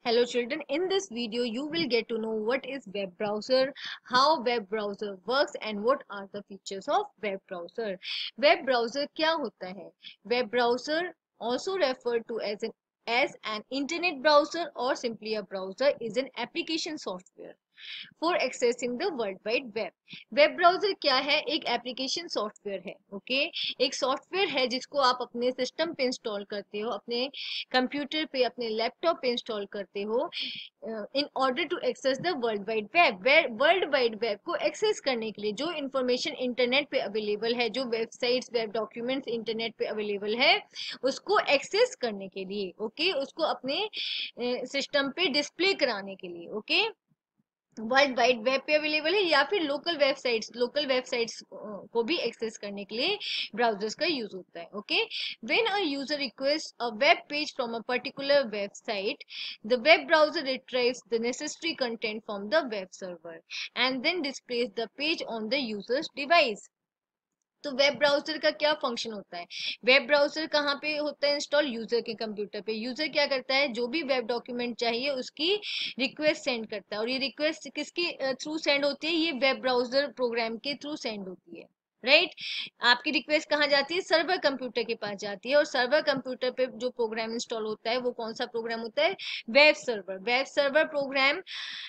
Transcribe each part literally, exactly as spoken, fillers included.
Hello children, in this video you will get to know what is web browser, how web browser works and what are the features of web browser. Web browser क्या होता है? Web browser also referred to as an as an internet browser or simply a browser is an application software for accessing the world wide web. Web browser क्या है? एक application software है. Okay okay? एक software है जिसको आप अपने system पे इंस्टॉल करते हो, अपने कंप्यूटर पे, अपने लैपटॉप पे इंस्टॉल करते हो in order to access the world wide web. World wide web को एक्सेस करने के लिए जो इंफॉर्मेशन इंटरनेट पे अवेलेबल है, जो वेबसाइट्स, वेब डॉक्यूमेंट्स इंटरनेट पे अवेलेबल है, उसको एक्सेस करने के लिए, ओके okay? उसको अपने सिस्टम पे डिस्प्ले कराने के लिए, okay okay? World wide web पे अवेलेबल है या फिर लोकल वेबसाइट्स लोकल वेबसाइट्स को भी एक्सेस करने के लिए ब्राउजर्स का यूज होता है. Okay, when a user request a web page from a particular website, the web browser retrieves the necessary content from the web server and then displays the page on the user's device. तो web browser का क्या function होता है? Web browser कहाँ पे होता है install? User के कंप्यूटर पे. यूजर क्या करता है? जो भी वेब डॉक्यूमेंट चाहिए उसकी रिक्वेस्ट सेंड करता है. और ये रिक्वेस्ट किसके थ्रू सेंड होती है? ये वेब ब्राउजर प्रोग्राम के थ्रू सेंड होती है. Right right? आपकी रिक्वेस्ट कहाँ जाती है? सर्वर कंप्यूटर के पास जाती है. और सर्वर कंप्यूटर पे जो प्रोग्राम इंस्टॉल होता है वो कौन सा प्रोग्राम होता है? Web server. Web server program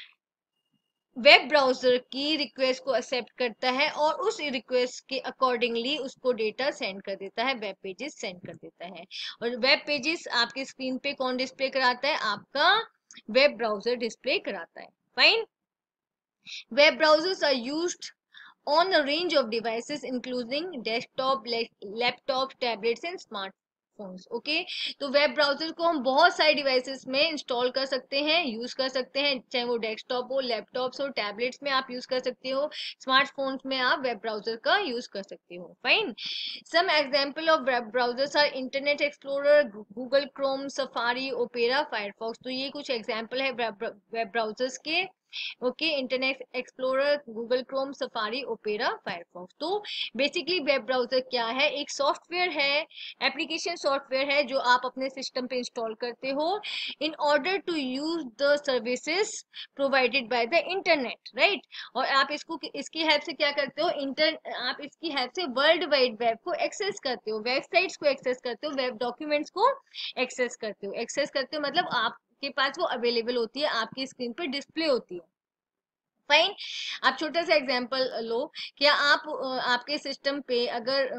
web browser की रिक्वेस्ट को एक्सेप्ट करता है और उस रिक्वेस्ट के अकॉर्डिंगली उसको डेटा सेंड कर देता है, वेब पेजेस सेंड कर देता है. और वेब पेजेस आपके स्क्रीन पे कौन डिस्प्ले कराता है? आपका वेब ब्राउजर डिस्प्ले कराता है. Fine. Web browsers are used on a range of devices including desktop, laptop, tablets and smartphones. Okay, तो वेब ब्राउजर को हम बहुत सारे डिवाइसेस में इंस्टॉल कर सकते हैं, यूज कर सकते हैं, चाहे वो डेस्कटॉप हो, लैपटॉप्स हो, टैबलेट्स में आप यूज कर सकते हो, स्मार्टफोन्स में आप वेब ब्राउजर का यूज कर सकते हो. Fine. Some example of web browsers are Internet Explorer, Google Chrome, Safari, Opera, Firefox. तो ये कुछ एग्जांपल है वेब ब्राउजर्स के. Okay, Internet Explorer, Google Chrome, Safari, Opera, Firefox. तो बेसिकली वेब ब्राउजर क्या है? एक सॉफ्टवेयर है, एप्लीकेशन सॉफ्टवेयर है जो आप अपने सिस्टम पे इंस्टॉल करते हो in order to use the services provided by the internet. Right. और आप इसको इसकी हेल्प से क्या करते हो? इंटर आप इसकी हेल्प से वर्ल्ड वाइड वेब को एक्सेस करते हो, वेबसाइट्स को एक्सेस करते हो, वेब डॉक्यूमेंट्स को एक्सेस करते हो. एक्सेस करते हो मतलब आप के पास वो अवेलेबल होती है, आपकी स्क्रीन पर डिस्प्ले होती है. फाइन. आप छोटा सा एग्जांपल लो. क्या आप आपके सिस्टम पे अगर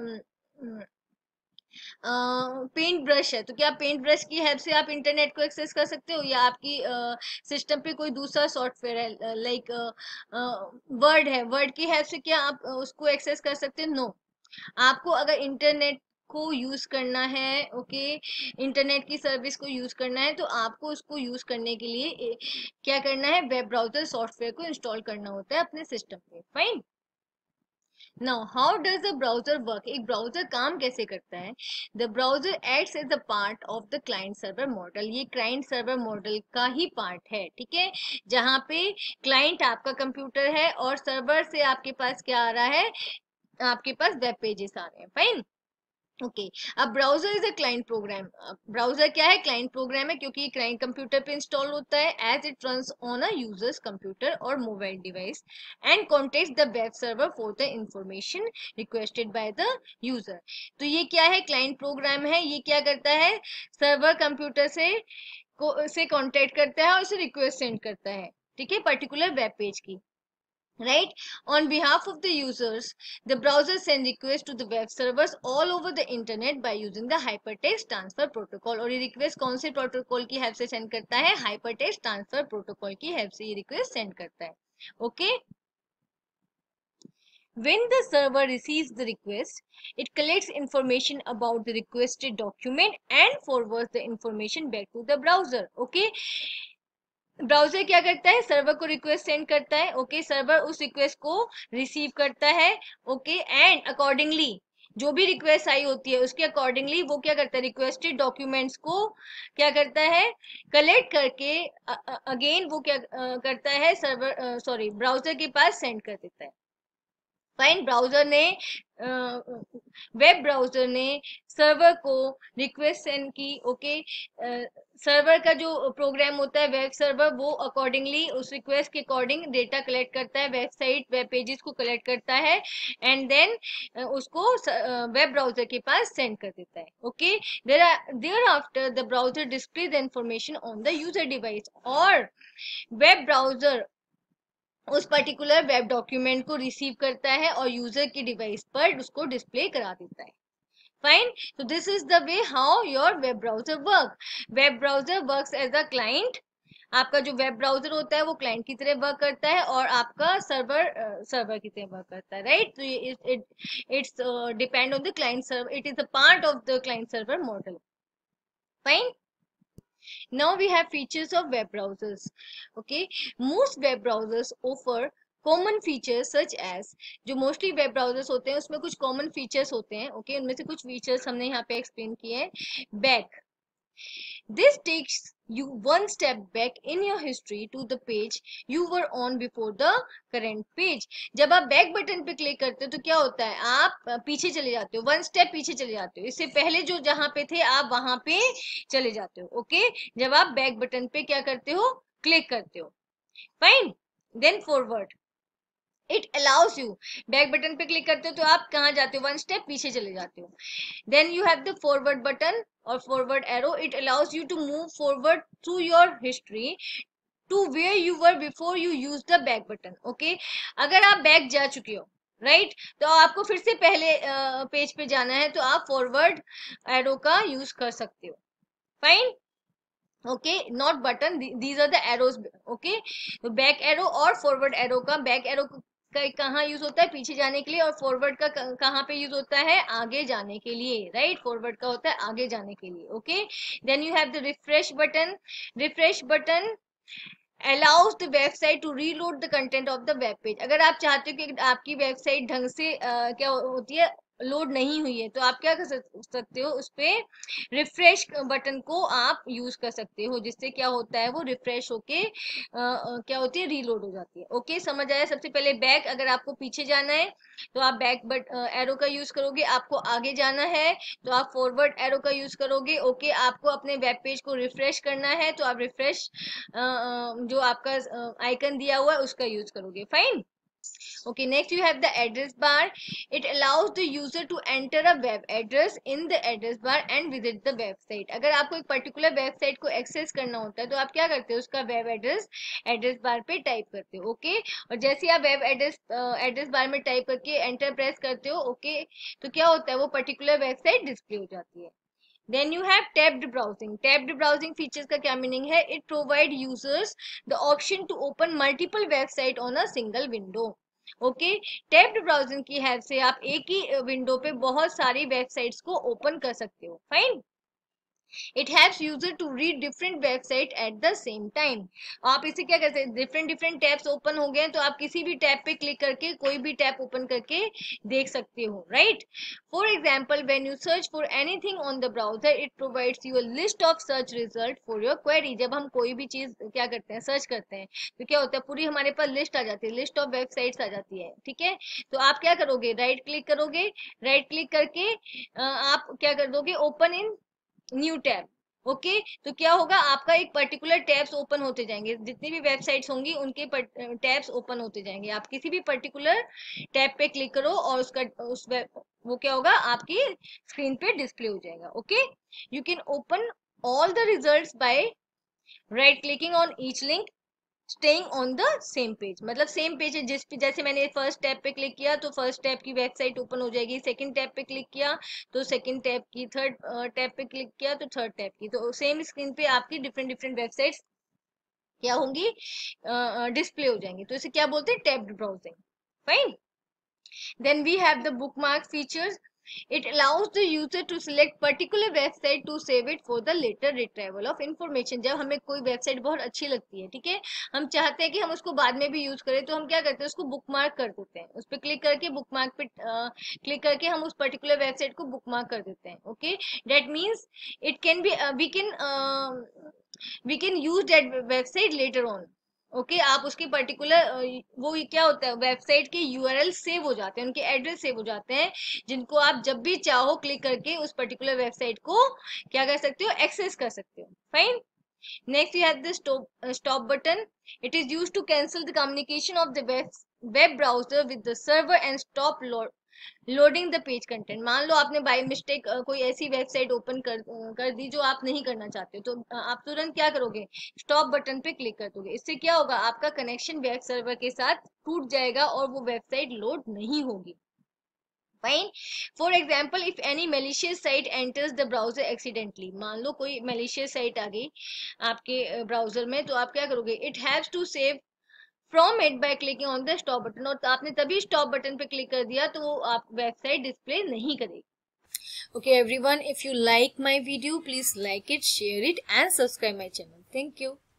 पेंट ब्रश है तो क्या पेंट ब्रश की हेल्प से आप इंटरनेट को एक्सेस कर सकते हो? या आपकी सिस्टम पे कोई दूसरा सॉफ्टवेयर है लाइक वर्ड है, वर्ड की हेल्प से क्या आप उसको एक्सेस कर सकते हो? नो. आपको अगर इंटरनेट को यूज करना है, ओके, इंटरनेट की सर्विस को यूज करना है, तो आपको उसको यूज करने के लिए क्या करना है? वेब ब्राउजर सॉफ्टवेयर को इंस्टॉल करना होता है अपने सिस्टम पे. Fine. Now how does the browser work? एक ब्राउजर काम कैसे करता है? The browser acts as the part of the client server model. ये क्लाइंट सर्वर मॉडल का ही पार्ट है. ठीक है, जहाँ पे क्लाइंट आपका कंप्यूटर है और सर्वर से आपके पास क्या आ रहा है? आपके पास वेब पेजेस आ रहे हैं. फाइन. ओके, अब browser is a client program. Browser क्या है? क्लाइंट प्रोग्राम है क्योंकि क्लाइंट कंप्यूटर पे इंस्टॉल होता है as it runs on a user's computer और mobile device and contacts the web server for the information requested by the user. तो ये क्या है? क्लाइंट प्रोग्राम है. ये क्या करता है? सर्वर कंप्यूटर से को से कॉन्टेक्ट करता है और उसे रिक्वेस्ट सेंड करता है. ठीक है, पर्टिकुलर वेब पेज की. Right. On behalf of the users, the browser send requests to the web servers all over the internet by using the hypertext transfer protocol. और ये request कौन से प्रोटोकॉल की हेल्प से सेंड करता है? hypertext transfer protocol की help से ये request सेंड करता है. Okay. When the server receives the request, it collects information about the requested document and forwards the information back to the browser. Okay. Browser क्या करता है? सर्वर को request send करता है. ओके okay, सर्वर उस request को receive करता है. ओके, एंड अकॉर्डिंगली जो भी रिक्वेस्ट आई होती है उसके अकॉर्डिंगली वो क्या करता है? रिक्वेस्टेड डॉक्यूमेंट्स को क्या करता है? कलेक्ट करके अगेन वो क्या आ, करता है? सर्वर सॉरी ब्राउजर के पास सेंड कर देता है. फाइन, ब्राउजर ने वेब ब्राउजर ने सर्वर को रिक्वेस्ट सेंड की, ओके। सर्वर का जो प्रोग्राम होता है वेब सर्वर, वो अकॉर्डिंगली उस रिक्वेस्ट के अकॉर्डिंग डेटा कलेक्ट करता है, वेबसाइट वेब पेजेस को कलेक्ट करता है, एंड देन उसको वेब ब्राउजर के पास सेंड कर देता है, okay. There thereafter the browser display the information on the user device, और वेब ब्राउजर उस पर्टिकुलर वेब डॉक्यूमेंट को रिसीव करता है और यूजर की डिवाइस पर उसको डिस्प्ले करा देता है। Fine, so this is the way how your web browser work. Web browser works as a client. आपका जो वेब ब्राउजर होता है वो क्लाइंट की तरह वर्क करता है, और आपका सर्वर सर्वर की तरह वर्क करता है, राइट। तो it it's depend on the client server, it is a part of the client server model. Fine, now we have features of web browsers, okay। most web browsers offer common features such as, जो mostly web browsers होते हैं उसमें कुछ common features होते हैं, okay okay? उनमें से कुछ फीचर्स हमने यहाँ पे एक्सप्लेन किए हैं। Back, this takes you one step back in your history to the page you were on before the current page। जब आप बैक बटन पे क्लिक करते हो तो क्या होता है, आप पीछे चले जाते हो, वन स्टेप पीछे चले जाते हो, इससे पहले जो जहां पे थे आप वहां पे चले जाते हो, ओके। जब आप बैक बटन पे क्या करते हो, क्लिक करते हो। Fine, then forward, it allows you, back button पे क्लिक करते हो तो आप कहाँ जाते हो, वन स्टेप पीछे चले जाते हो। Then you have the forward button और forward arrow, it allows you to move forward through your history to where you were before you use the back button, okay. अगर आप बैक जा चुके हो, राइट right? तो आपको फिर से पहले पेज पे जाना है तो आप फॉरवर्ड एरो का यूज कर सकते हो। Fine, okay, not button, these are the arrows, okay. तो बैक एरो और फॉरवर्ड एरो का, बैक एरो का कहाँ यूज होता है, पीछे जाने के लिए, और फॉरवर्ड का कहाँ पे यूज होता है, आगे जाने के लिए, राइट right? फॉरवर्ड का होता है आगे जाने के लिए, okay. Then you have the refresh button, refresh button allows the website to reload the content of the web page। अगर आप चाहते हो कि आपकी वेबसाइट ढंग से uh, क्या होती है, लोड नहीं हुई है, तो आप क्या कर सकते हो, उस पे रिफ्रेश बटन को आप यूज कर सकते हो, जिससे क्या होता है वो रिफ्रेश होके uh, क्या होती है, रीलोड हो जाती है, ओके। समझ आया। सबसे पहले बैक, अगर आपको पीछे जाना है तो आप बैक बट एरो का यूज करोगे, आपको आगे जाना है तो आप फॉरवर्ड एरो का यूज करोगे, ओके। आपको अपने वेब पेज को रिफ्रेश करना है तो आप रिफ्रेश जो आपका आइकन दिया हुआ है उसका यूज करोगे। Fine, okay, next you have the address bar, it allows the user to enter a web address in the address bar and visit the website। अगर आपको एक पर्टिकुलर वेबसाइट को एक्सेस करना होता है तो आप क्या करते हो, उसका वेब एड्रेस एड्रेस बार पे टाइप करते हो, ओके। और जैसे आप वेब एड्रेस एड्रेस बार में टाइप करके एंटर प्रेस करते हो, ओके, तो क्या होता है, वो पर्टिकुलर वेबसाइट डिस्प्ले हो जाती है। Then you have tabbed browsing. Tabbed browsing features का क्या मीनिंग है, it provide users the option to open multiple website on a single window, okay. Tabbed browsing की हेल्प से आप एक ही विंडो पे बहुत सारी वेबसाइट्स को ओपन कर सकते हो। Fine, it helps user to read different website at the same time. आप इसे क्या करते हैं, डिफरेंट डिफरेंट टैब्स ओपन हो गए तो आप किसी भी टैब पे क्लिक करके कोई भी टैब ओपन करके देख सकते हो, right. For example, when you search for anything on the browser it provides you a list of search result for your query. जब हम कोई भी चीज क्या करते हैं, सर्च करते हैं, तो क्या होता है, पूरी हमारे पास लिस्ट आ जाती है, लिस्ट ऑफ वेबसाइट्स आ जाती है, ठीक है। तो आप क्या करोगे, राइट क्लिक करोगे, राइट क्लिक करके आप क्या कर दोगे, open in new tab, okay. तो क्या होगा, आपका एक पर्टिकुलर टैब्स ओपन होते जाएंगे, जितनी भी वेबसाइट्स होंगी उनके टैब्स ओपन होते जाएंगे। आप किसी भी पर्टिकुलर टैब पे क्लिक करो और उसका उस वेब वो क्या होगा, आपकी स्क्रीन पे डिस्प्ले हो जाएगा, okay. You can open all the results by right clicking on each link staying on the same page. मतलब सेम पेज है, जिस पे जैसे मैंने फर्स्ट टैब पे क्लिक किया तो फर्स्ट टैब की वेबसाइट ओपन हो जाएगी, सेकंड टैब पे क्लिक किया तो सेकंड टैब की, थर्ड टैब पे क्लिक किया तो थर्ड टैब की, तो सेम स्क्रीन पे आपकी डिफरेंट डिफरेंट वेबसाइट्स क्या होंगी, डिस्प्ले हो जाएंगी। तो इसे क्या बोलते हैं, tabbed browsing. Fine, then we have the bookmark features, it allows the user to select particular website to save it for the later retrieval of information। जब हमें कोई वेबसाइट बहुत अच्छी लगती है, ठीक है, हम चाहते हैं कि हम उसको बाद में भी यूज करें, तो हम क्या करते हैं, उसको बुकमार्क कर देते हैं, उस पर क्लिक करके बुकमार्क पे क्लिक करके हम उस पर्टिकुलर वेबसाइट को बुकमार्क कर देते हैं, okay. That means it can be we can we can use that website later on, okay okay, आप उसकी पर्टिकुलर वो क्या होता है, वेबसाइट के यूआरएल सेव हो जाते हैं, उनके एड्रेस सेव हो जाते हैं, जिनको आप जब भी चाहो क्लिक करके उस पर्टिकुलर वेबसाइट को क्या कर सकते हो, एक्सेस कर सकते हो। Fine. Next, we have the stop uh, stop button. It is used to cancel the communication of the web web browser with the server and stop load loading the page content. मान लो आपने by mistake कोई ऐसी website open कर अ, कर दी जो आप नहीं करना चाहते हो, तो अ, आप तुरंत क्या करोगे, स्टॉप बटन पे क्लिक कर दोगे। इससे क्या होगा, आपका कनेक्शन वेब सर्वर के साथ टूट जाएगा और वो वेबसाइट लोड नहीं होगी। Fine. For example, if any malicious site enters the browser accidentally, मान लो कोई malicious साइट आ गई आपके ब्राउजर में, तो आप क्या करोगे, it haves to save from it by clicking on the stop button, और आपने तभी स्टॉप बटन पे क्लिक कर दिया तो वो आप वेबसाइट डिस्प्ले नहीं करेगी। Okay everyone, if you like my video please like it, share it and subscribe my channel. Thank you.